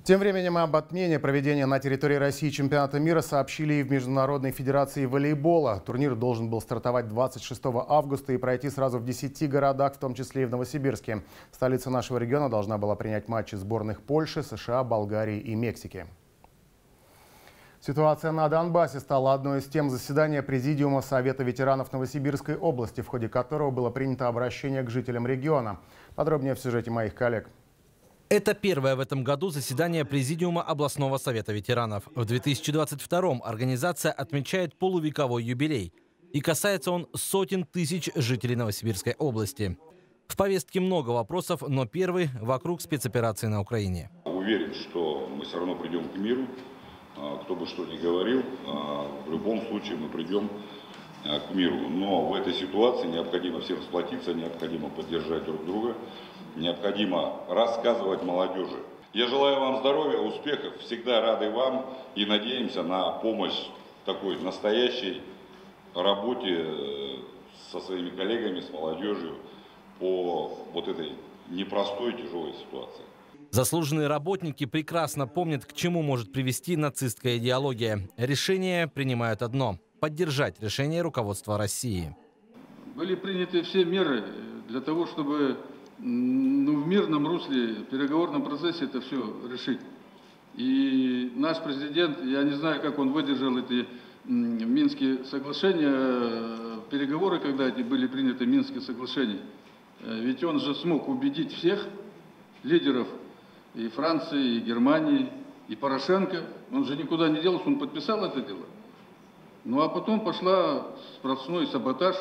Тем временем об отмене проведения на территории России чемпионата мира сообщили и в Международной федерации волейбола. Турнир должен был стартовать 26 августа и пройти сразу в 10 городах, в том числе и в Новосибирске. Столица нашего региона должна была принять матчи сборных Польши, США, Болгарии и Мексики. Ситуация на Донбассе стала одной из тем заседания Президиума Совета ветеранов Новосибирской области, в ходе которого было принято обращение к жителям региона. Подробнее в сюжете моих коллег. Это первое в этом году заседание Президиума областного совета ветеранов. В 2022-м организация отмечает полувековой юбилей. И касается он сотен тысяч жителей Новосибирской области. В повестке много вопросов, но первый вокруг спецоперации на Украине. Уверен, что мы все равно придем к миру. Кто бы что ни говорил, в любом случае мы придем к миру. Но в этой ситуации необходимо всем сплотиться, необходимо поддержать друг друга. Необходимо рассказывать молодежи. Я желаю вам здоровья, успехов, всегда рады вам и надеемся на помощь в такой настоящей работе со своими коллегами, с молодежью по вот этой непростой, тяжелой ситуации. Заслуженные работники прекрасно помнят, к чему может привести нацистская идеология. Решение принимают одно – поддержать решение руководства России. Были приняты все меры для того, чтобы в мирном русле, в переговорном процессе это все решить. И наш президент, я не знаю, как он выдержал эти Минские соглашения, переговоры, когда эти были приняты Минские соглашения. Ведь он же смог убедить всех лидеров и Франции, и Германии, и Порошенко. Он же никуда не делся, он подписал это дело. Ну а потом пошла сплошной саботаж.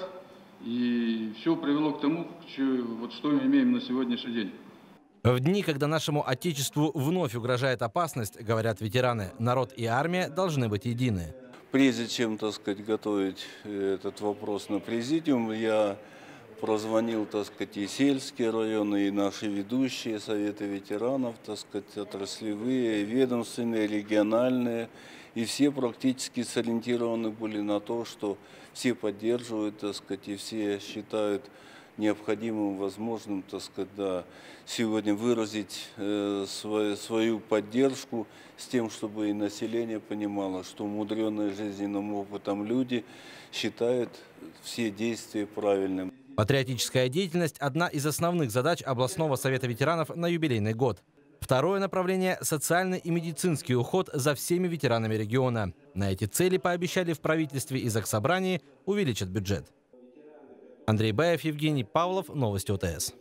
И все привело к тому, что мы имеем на сегодняшний день. В дни, когда нашему Отечеству вновь угрожает опасность, говорят ветераны, народ и армия должны быть едины. Прежде чем, так сказать, готовить этот вопрос на президиум, я прозвонил, так сказать, и сельские районы, и наши ведущие советы ветеранов, так сказать, отраслевые, ведомственные, региональные. И все практически сориентированы были на то, что все поддерживают, так сказать, и все считают необходимым, возможным, так сказать, да, сегодня выразить свою поддержку с тем, чтобы и население понимало, что умудренные жизненным опытом люди считают все действия правильными. Патриотическая деятельность – одна из основных задач областного совета ветеранов на юбилейный год. Второе направление – социальный и медицинский уход за всеми ветеранами региона. На эти цели пообещали в правительстве и Заксобрании увеличат бюджет. Андрей Баев, Евгений Павлов, Новости ОТС.